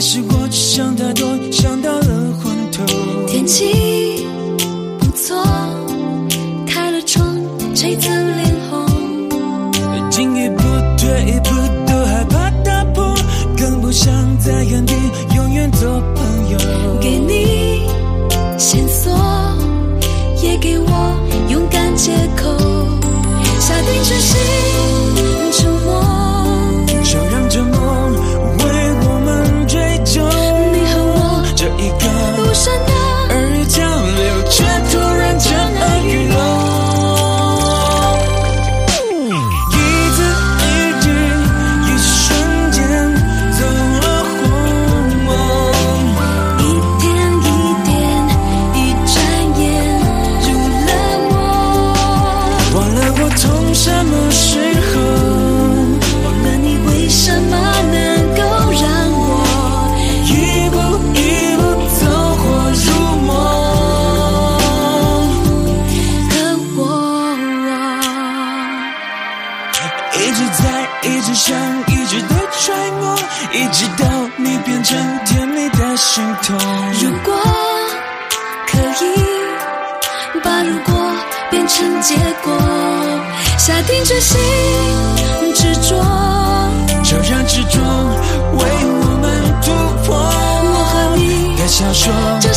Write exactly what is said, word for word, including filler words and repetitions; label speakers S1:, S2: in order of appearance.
S1: 是我只想太多，想到了昏头。
S2: 天气不错，开了窗，吹得脸红。
S1: 进一步退一步都害怕打破，更不想在原地永远做朋友。
S2: 给你线索，也给我勇敢借口。下定决心沉默，
S1: 就让这梦为我们追求。
S2: 你和我
S1: 这一个
S2: 不闪的
S1: 而交流，却突然真爱雨落。什么时候
S2: 忘了你为什么能够让我
S1: 一步一步走火入魔？
S2: 可我
S1: 一直在一直想一直在揣摩，一直到你变成甜蜜的心痛。
S2: 如果可以把如果变成结果，下定决心执着，
S1: 就让执着为我们突破。
S2: 我和你
S1: 的小说。